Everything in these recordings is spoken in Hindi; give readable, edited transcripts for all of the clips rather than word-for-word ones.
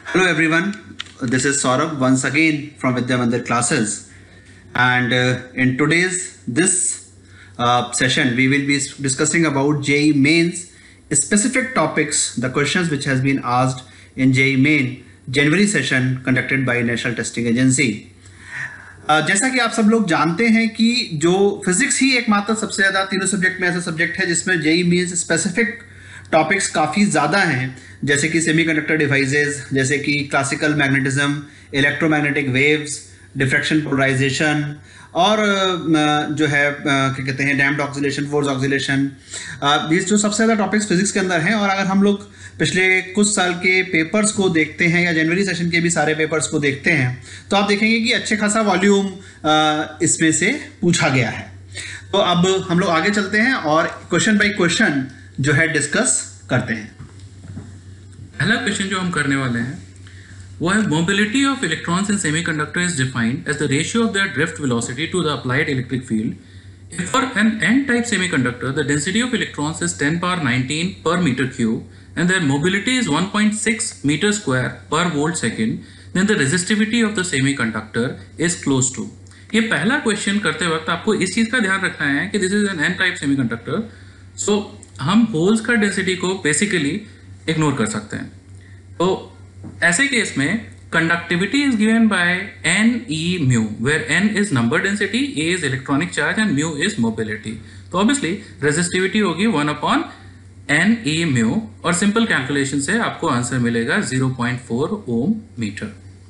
Hello everyone, this is Saurabh once again from VidyaMandir Classes, and in today's this session we will be discussing about JEE Main's specific topics, the questions which has been asked in JEE Main January session conducted by National Testing Agency. जैसा कि आप सब लोग जानते हैं कि जो फिजिक्स ही एकमात्र सबसे ज़्यादा तीनों सब्जेक्ट में ऐसा सब्जेक्ट है जिसमें जेई मीन्स स्पेसिफिक टॉपिक्स काफ़ी ज़्यादा हैं, जैसे कि सेमीकंडक्टर डिवाइसेस, जैसे कि classical magnetism, electromagnetic waves, diffraction polarisation और जो है क्या कहते हैं डैम्प्ड ऑक्सीलेशन, फोर्स ऑक्सीलेशन, ये जो सबसे ज़्यादा टॉपिक्स फिजिक्स के अंदर हैं। और अगर हम लोग पिछले कुछ साल के पेपर्स को देखते हैं या जनवरी सेशन के भी सारे पेपर्स को देखते हैं तो आप देखेंगे कि अच्छे खासा वॉल्यूम इसमें से पूछा गया है। तो अब हम लोग आगे चलते हैं और क्वेश्चन बाय क्वेश्चन जो है डिस्कस करते हैं। पहला क्वेश्चन जो हम करने वाले हैं वो है mobility of electrons in semiconductor is defined as the ratio of their drift velocity to the applied electric field. If for N N type semiconductor the density of electrons is 10 power 19 per meter cube and their mobility is 1.6 meter square per volt second, then the resistivity of the semiconductor is close to। ये पहला क्वेश्चन करते वक्त आपको इस चीज का ध्यान रखना है कि this is N N type semiconductor, so हम होल्स का डेंसिटी को बेसिकली इग्नोर कर सकते हैं। तो ऐसे केस में conductivity is given by N E mu, where N is number density, A is electronic charge and mu is mobility. तो ऑब्वियसली रेजिस्टिविटी होगी 1 एन ई म्यू और सिंपल कैलकुलेशन से आपको आंसर मिलेगा 0.4 ohm metre.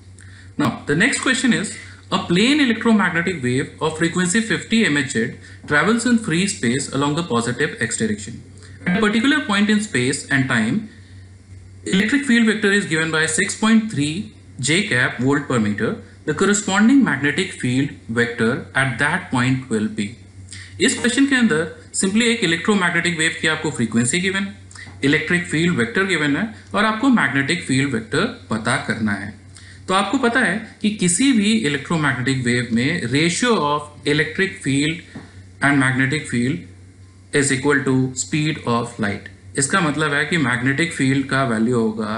Now the next question is a plane electromagnetic wave of frequency 50 mHz travels in free space along the positive x direction. At a particular point in space and time, electric field vector is given by 6.3 j cap volt per meter. The corresponding magnetic field vector at that point will be। इस क्वेश्चन के अंदर सिंपली एक इलेक्ट्रोमैग्नेटिक वेव की आपको फ्रीक्वेंसी गिवन है, इलेक्ट्रिक फील्ड वेक्टर गिवन है और आपको मैग्नेटिक फील्ड वेक्टर पता करना है। तो आपको पता है कि किसी भी इलेक्ट्रोमैग्नेटिक वेव में ratio of electric field and magnetic field is equal to speed of light. इसका मतलब है कि मैग्नेटिक फील्ड का वैल्यू होगा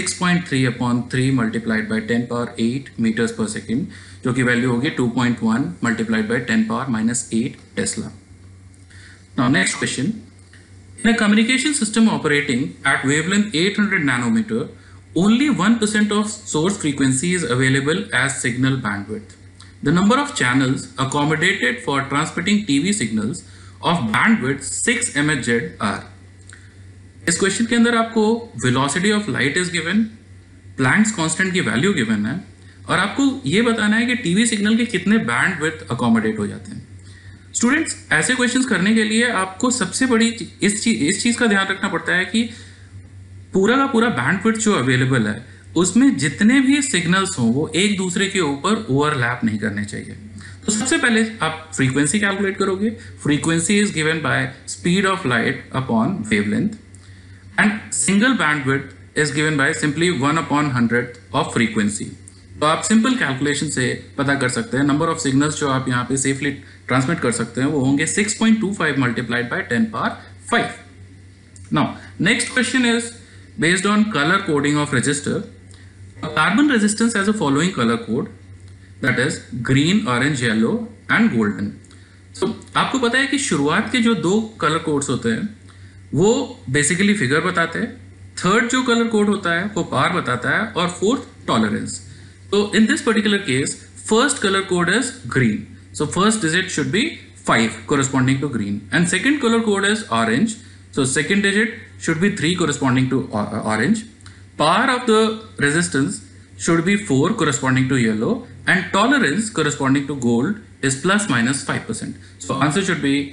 6.3/3 मल्टीप्लाइड बाई 10 power 8 मीटर्स पर सेकेंड, जो कि वैल्यू होगी 2.1 multiplied by 10 power -8 tesla. Now next question, in a communication system operating at wavelength 800 nanometer, only 1% of source frequency is available as signal bandwidth. The number of channels accommodated for transmitting TV signals of bandwidth 6 MHz are। इस क्वेश्चन के अंदर आपको velocity of light is given, Planck's constant की वैल्यू गिवन है और आपको ये बताना है कि टीवी सिग्नल के कितने बैंडविड्थ अकोमोडेट हो जाते हैं। स्टूडेंट्स, ऐसे क्वेश्चंस करने के लिए आपको सबसे बड़ी इस चीज का ध्यान रखना पड़ता है कि पूरा का पूरा बैंडविड्थ जो अवेलेबल है उसमें जितने भी सिग्नल्स हों वो एक दूसरे के ऊपर ओवरलैप नहीं करने चाहिए। तो सबसे पहले आप फ्रीक्वेंसी कैलकुलेट करोगे। Frequency is given by speed of light upon wavelength and single bandwidth is given by simply 1/100 of frequency. तो आप सिंपल कैलकुलेशन से पता कर सकते हैं नंबर ऑफ सिग्नल्स जो आप यहाँ पे सेफली ट्रांसमिट कर सकते हैं वो होंगे 6.25 multiplied by 10 power 5। Now next question is based on color coding of resistor. A carbon resistance has a following color code, that is green, orange, yellow and golden. So आपको पता है कि शुरुआत के जो दो कलर कोड्स होते हैं वो बेसिकली फिगर बताते हैं, थर्ड जो कलर कोड होता है वो पावर बताता है और फोर्थ टॉलरेंस। तो in this particular case first colour code is green, so first digit should be 5 corresponding to green and second color code is orange, so second digit should be 3 corresponding to orange. Power of the resistance should be 4 corresponding to yellow and tolerance corresponding to gold is ±5%. So answer should be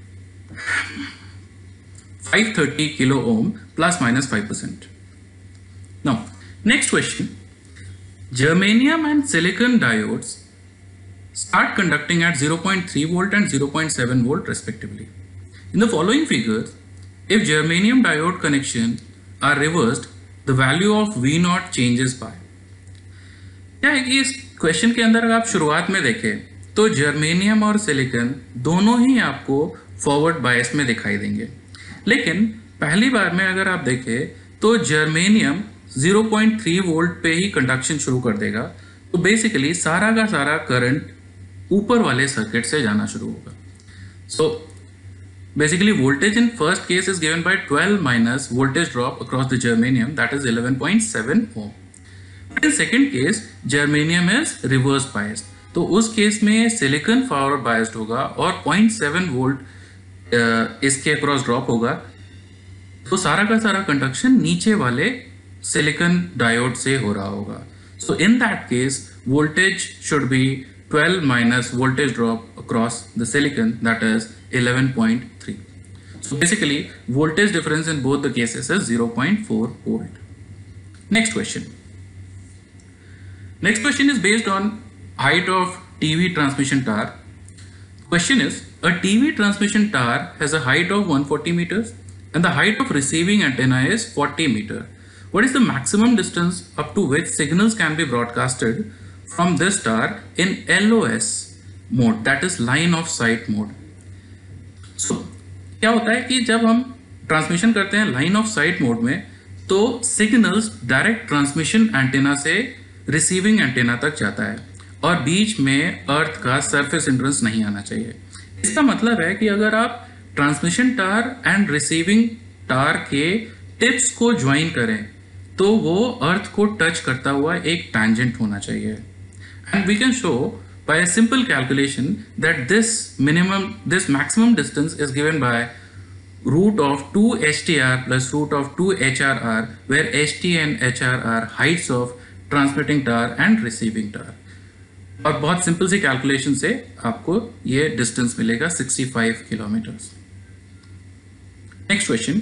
530 kilo ohm ±5%. Now next question, germanium and silicon diodes start conducting at 0.3 volt and 0.7 volt respectively. In the following figures, if germanium diode connection are reversed, the value of V0 changes by। क्या है कि इस क्वेश्चन के अंदर अगर आप शुरुआत में देखें तो जर्मेनियम और सिलिकॉन दोनों ही आपको फॉरवर्ड बायस में दिखाई देंगे, लेकिन पहली बार में अगर आप देखें तो जर्मेनियम 0.3 वोल्ट पे ही कंडक्शन शुरू कर देगा, तो बेसिकली सारा का सारा करंट ऊपर वाले सर्किट से जाना शुरू होगा. सो basically voltage in first case is given by 12 minus voltage drop across the germanium, that is 11.7 ohm. But in second case germanium is reverse biased, तो उस केस में सिलिकॉन फॉरवर्ड बायस्ड होगा और 0.7 वोल्ट इसके अक्रॉस ड्रॉप होगा, तो सारा का सारा कंडक्शन नीचे वाले सिलिकॉन डायोड से हो रहा होगा. So in that case voltage should be 12 minus voltage drop across the silicon, that is 11.3. So basically voltage difference in both the cases is 0.4 volt. Next question. Next question is based on height of TV transmission tower. Question is, a TV transmission tower has a height of 140 meters and the height of receiving antenna is 40 meter. What is the maximum distance up to which signals can be broadcasted from this tower in LOS mode, that is line of sight mode? So क्या होता है कि जब हम ट्रांसमिशन करते हैं लाइन ऑफ साइट मोड में, तो सिग्नल्स डायरेक्ट ट्रांसमिशन एंटेना से रिसीविंग एंटेना तक जाता है और बीच में अर्थ का सरफेस हिंड्रेंस नहीं आना चाहिए. इसका मतलब है कि अगर आप transmission tower and receiving tower के टिप्स को ज्वाइन करें तो वो अर्थ को टच करता हुआ एक टैंजेंट होना चाहिए. And we can show by a simple calculation that this maximum distance is given by root of 2 HTR plus root of 2 HRR, where HT and HR are heights of transmitting tower and receiving tower. और बहुत सिंपल सी कैलकुलेशन से आपको ये डिस्टेंस मिलेगा 65 kilometres. Next question.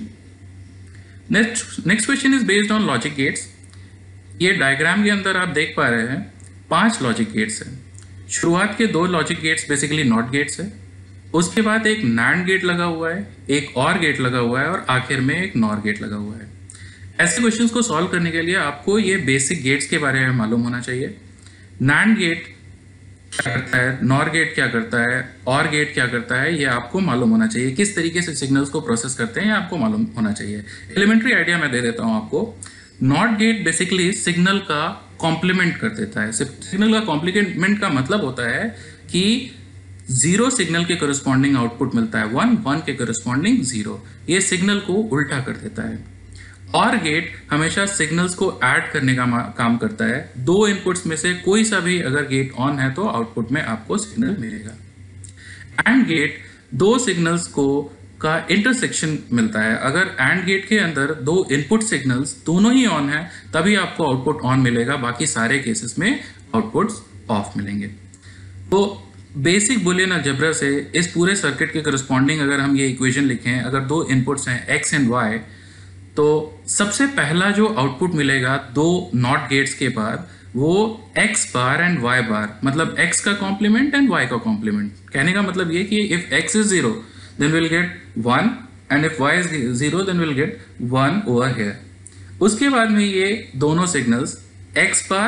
Next question is based on logic gates. ये डायग्राम के अंदर आप देख पा रहे हैं 5 लॉजिक गेट्स हैं. शुरुआत के 2 logic gates basically not gates है, उसके बाद एक नैंड गेट लगा हुआ है, एक और गेट लगा हुआ है और आखिर में एक नॉर गेट लगा हुआ है. ऐसे क्वेश्चंस को सॉल्व करने के लिए आपको ये बेसिक गेट्स के बारे में मालूम होना चाहिए. नैंड गेट क्या करता है, नॉर गेट क्या करता है, और गेट क्या करता है, ये आपको मालूम होना चाहिए. किस तरीके से सिग्नल्स को प्रोसेस करते हैं ये आपको मालूम होना चाहिए. एलिमेंट्री आइडिया मैं दे देता हूँ आपको. नॉट गेट बेसिकली सिग्नल का कॉम्प्लीमेंट कर देता है. सिग्नल का कॉम्प्लीमेंट का मतलब होता है कि 0 सिग्नल के करस्पॉन्डिंग आउटपुट मिलता है 1, 1 के करस्पॉन्डिंग 0. ये सिग्नल को उल्टा कर देता है. और गेट हमेशा सिग्नल्स को ऐड करने का काम करता है. 2 इनपुट्स में से कोई सा भी अगर गेट ऑन है तो आउटपुट में आपको सिग्नल मिलेगा. एंड गेट 2 सिग्नल्स को का इंटरसेक्शन मिलता है. अगर एंड गेट के अंदर 2 इनपुट सिग्नल्स दोनों ही ऑन है तभी आपको आउटपुट ऑन मिलेगा, बाकी सारे केसेस में आउटपुट्स ऑफ मिलेंगे. तो बेसिक बुलियन अलजेब्रा से इस पूरे सर्किट के करस्पॉन्डिंग अगर हम ये इक्वेशन लिखें, अगर 2 इनपुट्स हैं x एंड y, तो सबसे पहला जो आउटपुट मिलेगा 2 नॉट गेट्स के बाद वो x bar and y bar, मतलब x का कॉम्प्लीमेंट एंड y का कॉम्प्लीमेंट. कहने का मतलब ये कि if x is 0 then we'll get 1 and if y is 0 then we'll get 1 over here. उसके बाद में ये दोनों सिग्नल्स x बार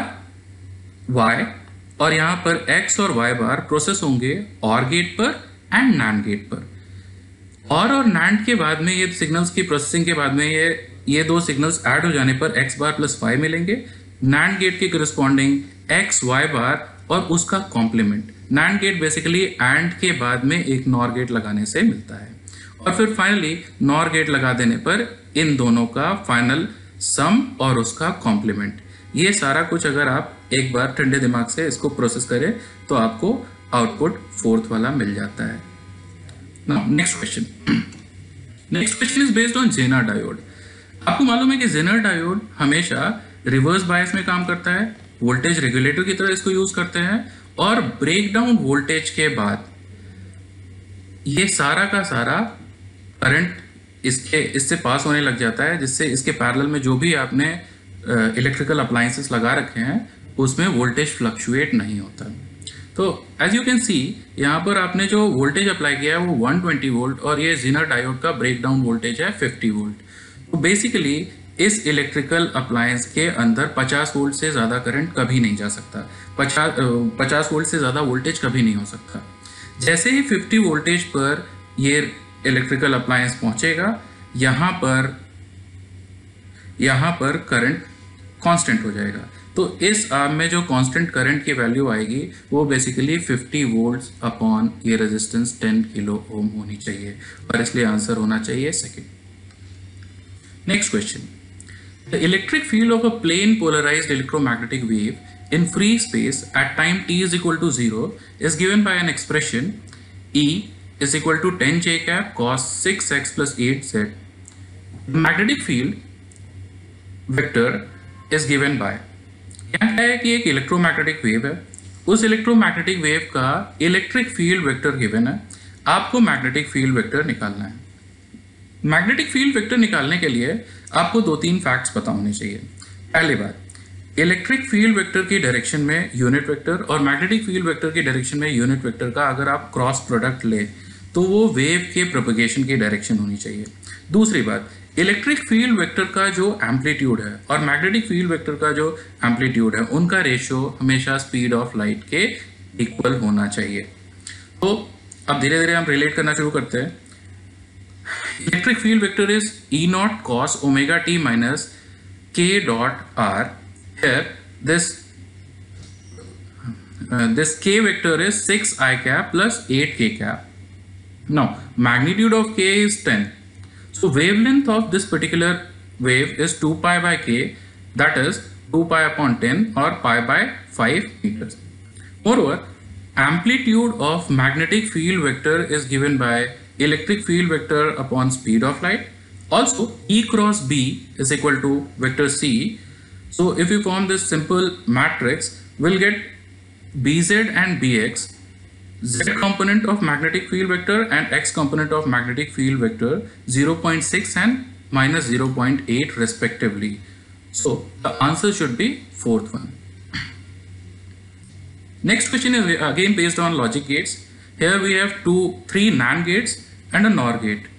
y और यहाँ पर x और y बार प्रोसेस होंगे OR गेट पर एंड NAND गेट पर. और NAND के बाद में ये सिग्नल्स की प्रोसेसिंग के बाद में ये 2 सिग्नल्स ऐड हो जाने पर x बार प्लस y मिलेंगे. NAND गेट के करस्पॉन्डिंग x y बार और उसका complement. NAND gate basically AND के बाद में एक NOR गेट लगाने से मिलता है और फिर फाइनली NOR गेट लगा देने पर इन दोनों का फाइनल सम और उसका कॉम्प्लीमेंट. ये सारा कुछ अगर आप एक बार ठंडे दिमाग से इसको प्रोसेस करें तो आपको आउटपुट 4th वाला मिल जाता है. Now next question. Next question is based on zener diode. आपको मालूम है कि जेनर डायोड हमेशा रिवर्स बायस में काम करता है, वोल्टेज रेगुलेटर की तरह इसको यूज करते हैं और ब्रेकडाउन वोल्टेज के बाद ये सारा का सारा करंट इससे पास होने लग जाता है, जिससे इसके पैरेलल में जो भी आपने इलेक्ट्रिकल अप्लायंसेस लगा रखे हैं उसमें वोल्टेज फ्लक्चुएट नहीं होता. तो एज यू कैन सी यहाँ पर आपने जो वोल्टेज अप्लाई किया है वो 120 वोल्ट और ये जेनर डायोड का ब्रेकडाउन वोल्टेज है 50 वोल्ट. तो बेसिकली इस इलेक्ट्रिकल अप्लायंस के अंदर 50 वोल्ट से ज़्यादा करंट कभी नहीं जा सकता, 50 वोल्ट से ज़्यादा वोल्टेज कभी नहीं हो सकता. जैसे ही 50 वोल्टेज पर ये इलेक्ट्रिकल अप्लायंस पहुंचेगा, यहाँ पर करंट कांस्टेंट हो जाएगा। तो इस आर्म में जो कांस्टेंट करंट की वैल्यू आएगी वो बेसिकली 50 वोल्ट्स अपॉन ये रेजिस्टेंस 10 किलो ओम होनी चाहिए, और इसलिए आंसर होना चाहिए second. Next question, the electric field of a plane polarised electromagnetic wave in free space at time t is equal to 0 is given by an expression E is equal to 10 j cap cos 6x plus 8z. The magnetic field vector is given by, यहाँ क्या है कि एक इलेक्ट्रोमैग्नेटिक वेव है, उस इलेक्ट्रोमैग्नेटिक वेव का इलेक्ट्रिक फील्ड वेक्टर गिवन है, आपको मैग्नेटिक फील्ड वेक्टर निकालना है। मैग्नेटिक फील्ड वेक्टर निकालने के लिए आपको 2-3 फैक्ट्स पता होने चाहिए। पहली बात, इलेक्ट्रिक फील्ड वेक्टर की डायरेक्शन में यूनिट वेक्टर और मैग्नेटिक फील्ड वेक्टर की डायरेक्शन में यूनिट वेक्टर का अगर आप क्रॉस प्रोडक्ट ले तो वो वेव के प्रोपगेशन की डायरेक्शन होनी चाहिए। दूसरी बात, इलेक्ट्रिक फील्ड वेक्टर का जो एम्पलीट्यूड है और मैग्नेटिक फील्ड वेक्टर का जो एम्पलीट्यूड है उनका रेशियो हमेशा स्पीड ऑफ लाइट के इक्वल होना चाहिए। तो अब धीरे धीरे हम रिलेट करना शुरू करते हैं। Electric field vector is E naught cos omega t minus k dot r. Here this k vector is 6 I cap plus 8 k cap. Now magnitude of k is 10, so wavelength of this particular wave is 2 pi by k, that is 2 pi upon 10 or pi by 5 meters. Moreover, amplitude of magnetic field vector is given by electric field vector upon speed of light. Also E cross B is equal to vector C. So if we form this simple matrix, we'll get Bz and Bx, Z component of magnetic field vector and X component of magnetic field vector 0.6 and minus 0.8 respectively. So the answer should be fourth one. Next question is again based on logic gates. Here we have 3 NAND gates and a NOR gate.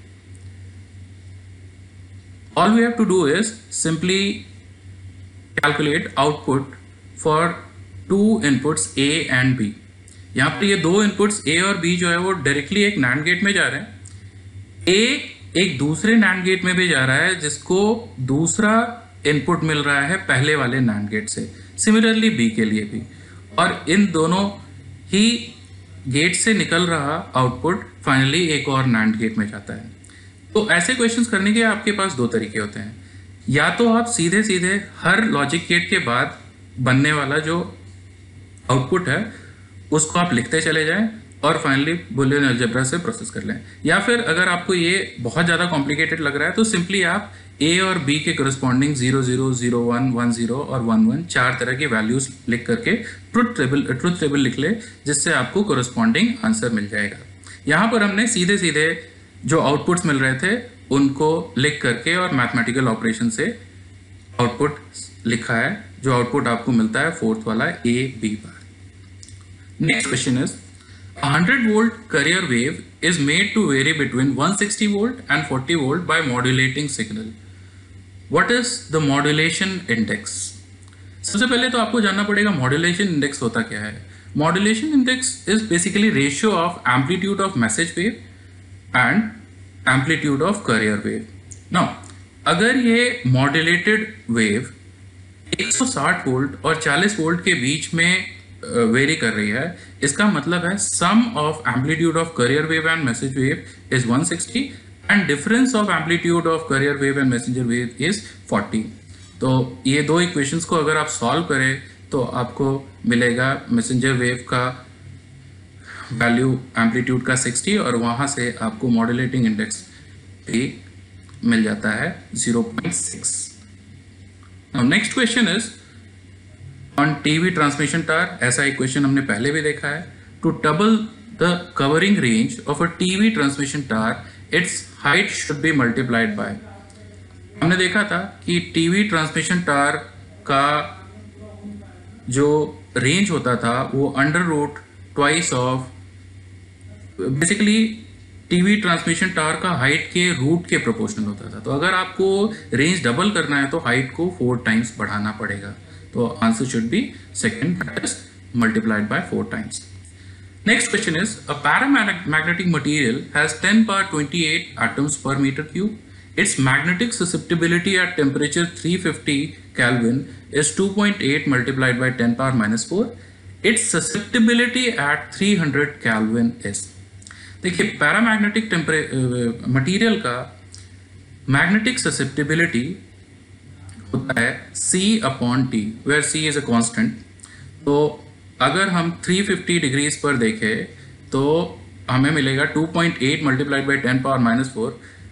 All we have to do is simply calculate output for 2 inputs A and B. यहाँ पर ये 2 inputs A और B जो है वो डायरेक्टली एक NAND गेट में जा रहे हैं। A एक दूसरे NAND गेट में भी जा रहा है जिसको दूसरा इनपुट मिल रहा है पहले वाले NAND गेट से। सिमिलरली B के लिए भी, और इन दोनों ही गेट से निकल रहा आउटपुट फाइनली एक और NAND गेट में जाता है। तो ऐसे क्वेश्चंस करने के आपके पास 2 तरीके होते हैं। या तो आप सीधे सीधे हर लॉजिक गेट के बाद बनने वाला जो आउटपुट है उसको आप लिखते चले जाएं और फाइनली बुलियन अलजेब्रा से प्रोसेस कर लें, या फिर अगर आपको ये बहुत ज़्यादा कॉम्प्लिकेटेड लग रहा है तो सिंपली आप A और B के करस्पॉन्डिंग 0 0 0 1 1 0 और 1 1 4 तरह की वैल्यूज लिख करके ट्रुथ टेबल लिख ले, जिससे आपको करस्पॉन्डिंग आंसर मिल जाएगा। यहाँ पर हमने सीधे सीधे जो आउटपुट्स मिल रहे थे उनको लिख करके और मैथमेटिकल ऑपरेशन से आउटपुट लिखा है, जो आउटपुट आपको मिलता है फोर्थ वाला A B bar. Next question is 100 volt carrier wave is made to vary between 160 volt and 40 volt by modulating signal. What is the modulation index? सबसे पहले तो आपको जानना पड़ेगा मॉड्यूलेशन इंडेक्स होता क्या है। Modulation index is basically ratio of amplitude of message wave and amplitude of carrier wave. Now अगर ये मॉड्यूलेटेड वेव 160 वोल्ट और 40 वोल्ट के बीच में वेरी कर रही है, इसका मतलब है sum of amplitude of carrier wave and message wave is 160 and difference of amplitude of carrier wave and messenger wave is 40। तो ये 2 इक्वेशंस को अगर आप सॉल्व करें तो आपको मिलेगा मैसेंजर वेव का वैल्यू एम्पलीट्यूड का 60 और वहाँ से आपको मॉड्यूलेटिंग इंडेक्स भी मिल जाता है 0.6। Now next question is on TV transmission tower. ऐसा एक क्वेश्चन हमने पहले भी देखा है। To double the covering range of a TV transmission tower its height should be multiplied by. हमने देखा था कि टीवी ट्रांसमिशन टावर का जो रेंज होता था वो under root twice of basically TV transmission tower का हाइट के रूट के प्रोपोर्शनल होता था। तो अगर आपको रेंज डबल करना है तो हाइट को 4 टाइम्स बढ़ाना पड़ेगा। तो answer should be second, that is multiplied by 4 times. Next question is, a paramagnetic material has 10 power 28 atoms per meter cube. Its magnetic susceptibility at temperature 350 Kelvin is 2.8 multiplied by 10 power minus 4. Its susceptibility at 300 Kelvin is. देखिए पैरामैग्नेटिक मटीरियल का मैग्नेटिक ससेप्टिबिलिटी होता है C upon T, where C is a constant. तो अगर हम 350 डिग्रीज पर देखें तो हमें मिलेगा 2.8 मल्टीप्लाइड बाई 10 पावर माइनस 4,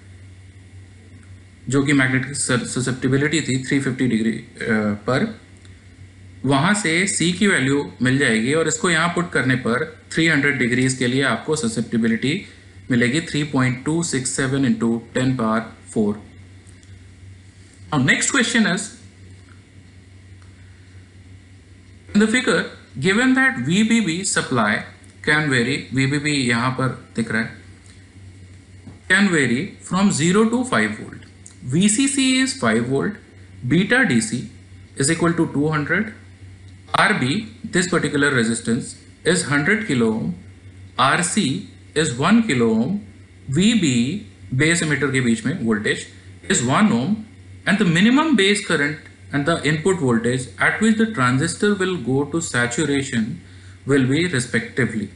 जो कि मैग्नेटिक ससेप्टिबिलिटी थी 350 डिग्री पर. वहाँ से C की वैल्यू मिल जाएगी और इसको यहाँ पुट करने पर 300 डिग्रीज के लिए आपको ससेप्टिबिलिटी मिलेगी 3.267 into 10 power 4. Now next question is, in the figure given that VBB supply can vary, VBB यहाँ पर दिख रहा है, can vary from 0 to 5 volt. VCC is 5 volt, beta DC is equal to 200, RB, this particular resistance, is 100 kilo ohm, RC is 1 kilo ohm, VB, base emitter के बीच में voltage, is 1 ohm, and the minimum base current and the input voltage at which the transistor will go to saturation will be respectively.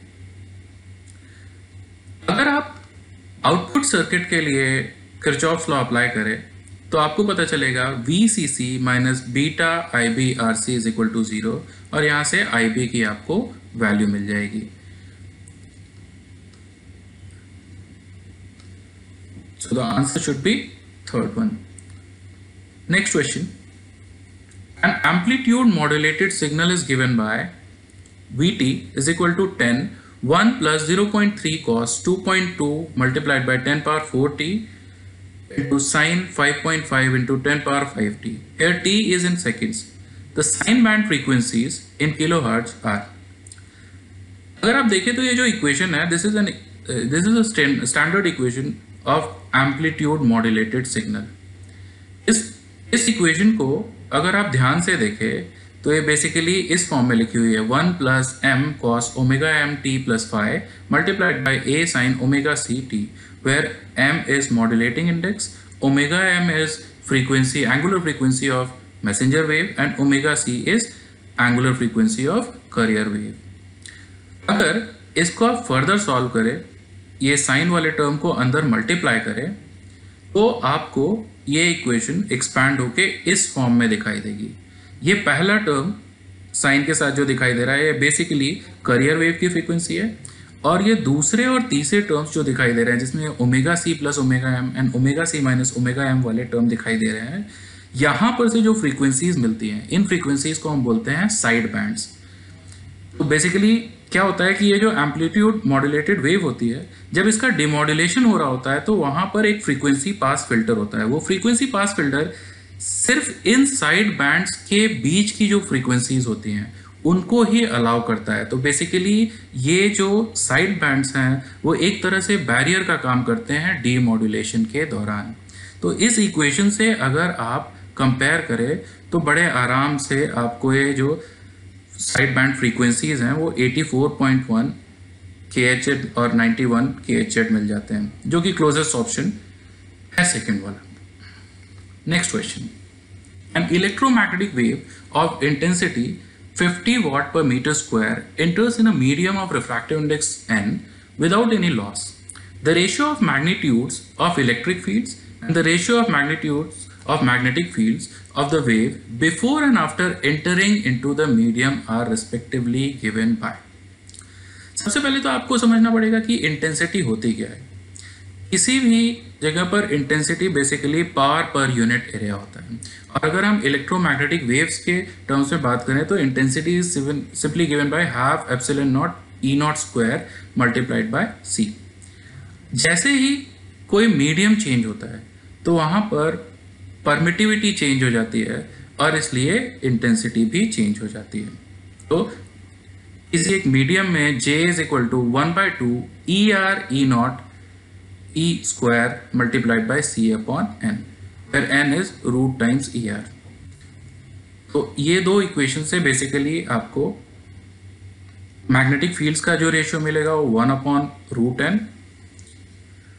अगर आप आउटपुट सर्किट के लिए किरचॉफ्स लॉ अप्लाई करें तो आपको पता चलेगा VCC minus beta IB RC is equal to 0, और यहाँ से IB की आपको वैल्यू मिल जाएगी. So the answer should be third one. Next question. An amplitude modulated signal is given by VT is equal to 10, 1 plus 0.3 cos 2.2 multiplied by 10 power 4t into sine 5.5 into 10 power 5t. Here t is in seconds. The sine band frequencies in kilohertz are. अगर आप देखें तो ये जो इक्वेशन है, this is a standard equation of amplitude modulated signal. इस इक्वेशन को अगर आप ध्यान से देखें तो ये बेसिकली इस फॉर्म में लिखी हुई है 1 plus m cos omega m t plus phi multiplied by a sin omega c t, where m is modulating index, omega m is frequency, angular frequency of messenger wave, and omega c is angular frequency of carrier wave. अगर इसको आप फर्दर सॉल्व करें, ये साइन वाले टर्म को अंदर मल्टीप्लाई करें, तो आपको ये इक्वेशन एक्सपैंड होके इस फॉर्म में दिखाई देगी. ये पहला टर्म साइन के साथ जो दिखाई दे रहा है, ये बेसिकली करियर वेव की फ्रीक्वेंसी है, और ये दूसरे और तीसरे टर्म्स जो दिखाई दे रहे हैं जिसमें omega C plus omega M and omega C minus omega M वाले टर्म दिखाई दे रहे हैं, यहाँ पर से जो फ्रीक्वेंसीज मिलती हैं, इन फ्रीक्वेंसीज को हम बोलते हैं साइड बैंड्स. तो बेसिकली क्या होता है कि ये जो एम्पलीट्यूड मॉड्यूलेटेड वेव होती है, जब इसका डिमॉड्यूलेशन हो रहा होता है तो वहाँ पर एक फ्रीक्वेंसी पास फिल्टर होता है. वो फ्रीक्वेंसी पास फिल्टर सिर्फ इन साइड बैंड्स के बीच की जो फ्रीक्वेंसीज होती हैं उनको ही अलाउ करता है. तो बेसिकली ये जो साइड बैंड्स हैं वो एक तरह से बैरियर का काम करते हैं डीमॉड्यूलेशन के दौरान. तो इस इक्वेशन से अगर आप कंपेयर करें तो बड़े आराम से आपको ये जो साइड बैंड फ्रीक्वेंसीज हैं वो 84.1 kHz और 91 kHz मिल जाते हैं, जो कि क्लोजेस्ट ऑप्शन है सेकेंड वाला. Next question. An electromagnetic wave of intensity 50 watt per meter square enters in a medium of refractive index n without any loss. The ratio of magnitudes of electric fields and the ratio of magnitudes of magnetic fields of the wave before and after entering into the medium are respectively given by. सबसे पहले तो आपको समझना पड़ेगा कि इंटेंसिटी होती क्या है. किसी भी जगह पर intensity basically power per unit area होता है, और अगर हम इलेक्ट्रोमैग्नेटिक वेव्स के टर्म्स में बात करें तो intensity is simply given by half epsilon naught E naught square multiplied by C. जैसे ही कोई मीडियम चेंज होता है तो वहाँ पर परमिटिविटी चेंज हो जाती है और इसलिए इंटेंसिटी भी चेंज हो जाती है. तो किसी एक मीडियम में J is equal to 1/2 E R E naught E square multiplied by C upon N, where N is root times ER. तो ये दो इक्वेशन से बेसिकली आपको मैग्नेटिक फील्ड्स का जो रेशियो मिलेगा वो 1/√n,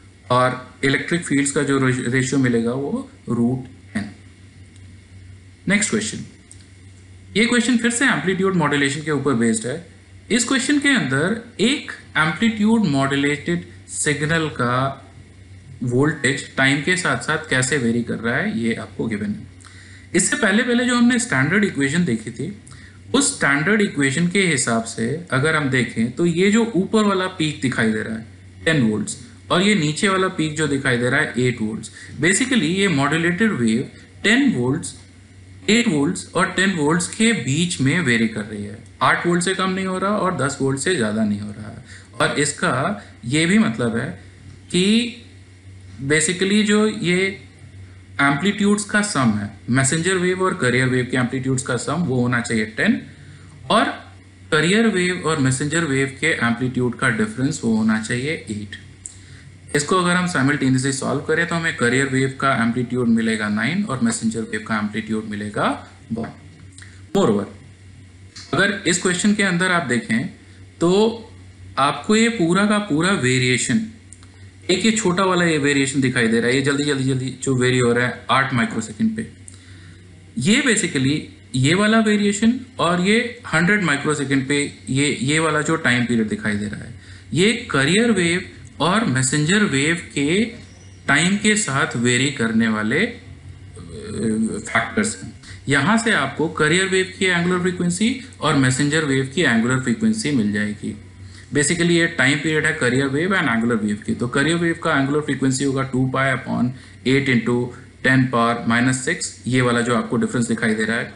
और इलेक्ट्रिक फील्ड्स का जो रेशियो मिलेगा वो √n. नेक्स्ट क्वेश्चन, ये क्वेश्चन फिर से एम्पलीट्यूड मॉड्यूलेशन के ऊपर बेस्ड है। इस क्वेश्चन के अंदर एक एम्पलीट्यूड मॉड्यूलेटेड सिग्नल का वोल्टेज टाइम के साथ साथ कैसे वेरी कर रहा है ये आपको गिवन है। इससे पहले जो हमने स्टैंडर्ड इक्वेशन देखी थी, उस स्टैंडर्ड इक्वेशन के हिसाब से अगर हम देखें तो ये जो ऊपर वाला पीक दिखाई दे रहा है 10 वोल्ट्स और ये नीचे वाला पीक जो दिखाई दे रहा है 8 वोल्ट्स, बेसिकली ये मॉड्यूलेटेड वेव 10 वोल्ट्स 8 वोल्ट्स और 10 वोल्ट्स के बीच में वेरी कर रही है। 8 वोल्ट से कम नहीं हो रहा और 10 वोल्ट से ज़्यादा नहीं हो रहा है। और इसका ये भी मतलब है कि बेसिकली जो ये एम्पलीट्यूड्स का सम है, मैसेंजर वेव और करियर वेव के एम्पलीट्यूड्स का सम वो होना चाहिए 10 और करियर वेव और मैसेंजर वेव के एम्पलीट्यूड का डिफरेंस वो होना चाहिए 8। इसको अगर हम साइमल्टेनियसली सॉल्व करें तो हमें करियर वेव का एम्पलीट्यूड मिलेगा 9 और मैसेंजर वेव का एम्पलीट्यूड मिलेगा 1। मोरओवर, अगर इस क्वेश्चन के अंदर आप देखें तो आपको ये पूरा का पूरा वेरिएशन, एक ये छोटा वाला ये वेरिएशन दिखाई दे रहा है, ये जल्दी जो वेरी हो रहा है 8 माइक्रोसेकंड पे, ये बेसिकली ये वाला वेरिएशन और ये 100 माइक्रोसेकंड पे ये वाला जो टाइम पीरियड दिखाई दे रहा है, ये करियर वेव और मैसेंजर वेव के टाइम के साथ वेरी करने वाले फैक्टर्स हैं। यहाँ से आपको करियर वेव की एंगुलर फ्रीक्वेंसी और मैसेंजर वेव की एंगुलर फ्रीक्वेंसी मिल जाएगी। बेसिकली ये टाइम पीरियड है carrier wave and angular wave की, तो करियर वेव का एंगुलर फ्रीक्वेंसी होगा 2π/8 इंटू 10⁻⁻⁶, ये वाला जो आपको डिफरेंस दिखाई दे रहा है,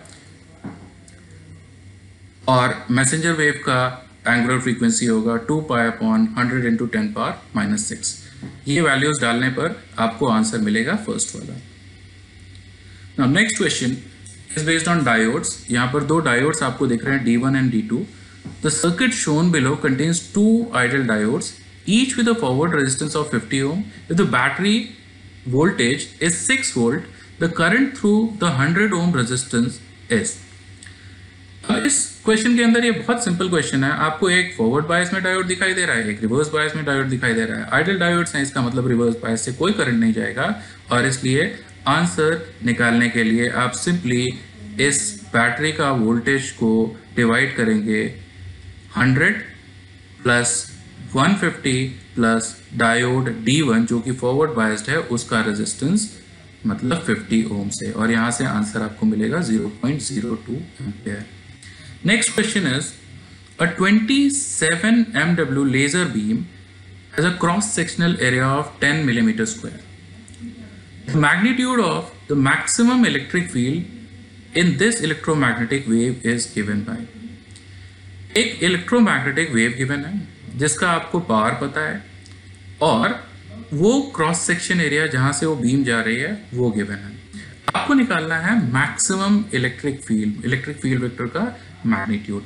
और मैसेंजर वेव का एंगुलर फ्रीक्वेंसी होगा 2π/100 इंटू 10⁻⁻⁶। ये वैल्यूज डालने पर आपको आंसर मिलेगा फर्स्ट वाला। Now next question is based on diodes. यहाँ पर 2 डायोड्स आपको दिख रहे हैं D1 and D2। The circuit shown below contains 2 ideal diodes, each with a forward resistance of 50 ohm. If the battery voltage is 6 volt, the current through the 100 ohm resistance is. इस क्वेश्चन के अंदर ये बहुत सिंपल क्वेश्चन है। आपको एक फॉरवर्ड बायस में डायोड दिखाई दे रहा है, एक रिवर्स बायस में डायोड दिखाई दे रहा है। आइडियल डायोड्स हैं, इसका मतलब रिवर्स बायस से कोई करंट नहीं जाएगा, और इसलिए आंसर निकालने के लिए आप सिंपली इस बैटरी का वोल्टेज को डिवाइड करेंगे 100 प्लस 150 प्लस डायोड D1 जो कि फॉरवर्ड बायस्ड है उसका रेजिस्टेंस मतलब 50 ओम से, और यहाँ से आंसर आपको मिलेगा 0.02 ampere. Next question is a 27 MW laser beam has a cross sectional area of 10 mm square. The magnitude of the maximum electric field in this electromagnetic wave is given by. एक इलेक्ट्रोमैग्नेटिक वेव गिवन है जिसका आपको पावर पता है, और वो क्रॉस सेक्शन एरिया जहां से वो बीम जा रही है वो गिवन है। आपको निकालना है मैक्सिमम इलेक्ट्रिक फील्ड वेक्टर का मैग्नीट्यूड।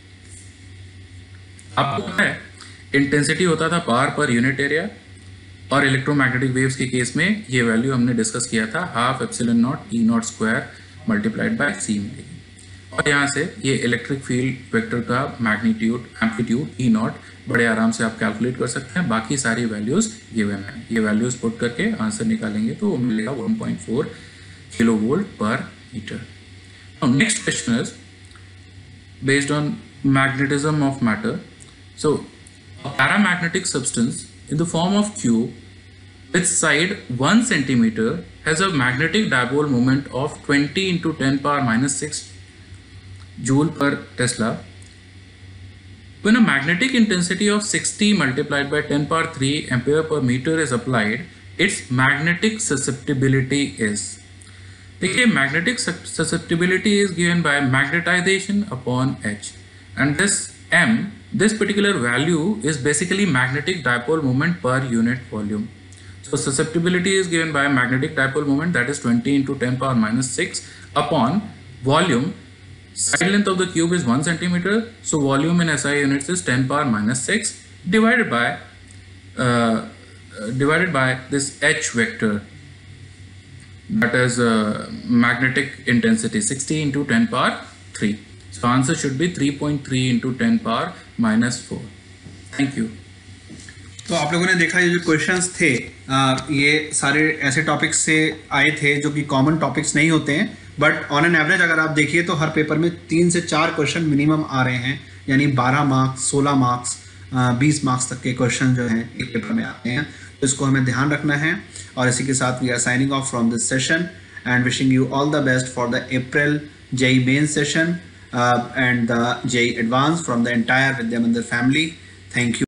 आपको पता है इंटेंसिटी होता था पावर पर यूनिट एरिया, और इलेक्ट्रोमैग्नेटिक वेव्स के केस में ये वैल्यू हमने डिस्कस किया था 12ε0 E0 square multiplied bye c मिलेगी। और यहाँ से ये इलेक्ट्रिक फील्ड वेक्टर का मैग्नीट्यूड एम्पलीट्यूड E0 बड़े आराम से आप कैलकुलेट कर सकते हैं। बाकी सारी वैल्यूज गिवन है, ये वैल्यूज पुट करके आंसर निकालेंगे तो वो मिलेगा 1.4 किलोवोल्ट पर metre. Next question is based on magnetism of matter. So a paramagnetic substance in the form of cube with side 1 centimeter has a magnetic dipole moment of 20 into 10⁻⁻⁶ joule per Tesla. When a magnetic intensity of 60 multiplied by 10⁻³ ampere per meter is applied, its magnetic susceptibility is. देखिए magnetic susceptibility is given by magnetization upon H, and this particular value is basically magnetic dipole moment per unit volume. So susceptibility is given by magnetic dipole moment, that is 20 into 10⁻⁶ upon volume. Side length of the cube is 1 centimeter, so volume in SI units is 10⁻⁶ divided by this H vector, that is magnetic intensity 60 into 10⁻³. So answer should be 3.3 into 10⁻⁻⁴. Thank you. तो आप लोगों ने देखा ये जो क्वेश्चंस थे ये सारे ऐसे टॉपिक्स से आए थे जो कि कॉमन टॉपिक्स नहीं होते हैं, बट ऑन एन एवरेज अगर आप देखिए तो हर पेपर में 3 से 4 क्वेश्चन मिनिमम आ रहे हैं, यानी 12 मार्क्स, 16 मार्क्स, 20 मार्क्स तक के क्वेश्चन जो हैं एक पेपर में आते हैं, तो इसको हमें ध्यान रखना है। और इसी के साथ we are signing off from this session and wishing you all the best for the April JEE Main session and the JEE Advanced from the entire VidyaMandir family. Thank you.